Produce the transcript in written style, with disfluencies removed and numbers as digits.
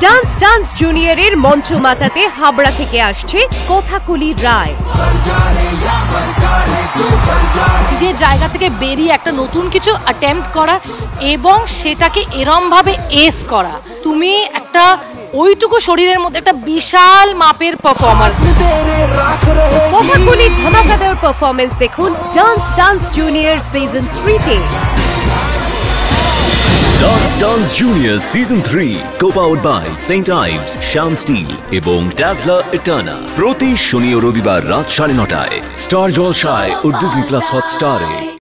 Dance dance জুনিয়রের মঞ্চ মাতাতে হাবড়া থেকে আসছে কথাকলি রায়। যে জায়গা থেকে বেরিয়ে একটা নতুন কিছু অ্যাটেম্প্ট করা এবং সেটাকে এরম ভাবে এস করা, তুমি একটা ওইটুকু শরীরের মধ্যে একটা বিশাল মাপের পারফর্মার। কথাকলির ধামাকাদার পারফরমেন্স দেখুন ডান্স ডান্স জুনিয়র সিজন 3-তে। Dance dance junior season 3 co-powered by Saint Ives, Shyam Steel এবং ড্যাজলা ইটার্না। প্রতি শনি ও রবিবার রাত 9:30টায় স্টার জলসায় ও ডিজনি প্লাস হটস্টারে।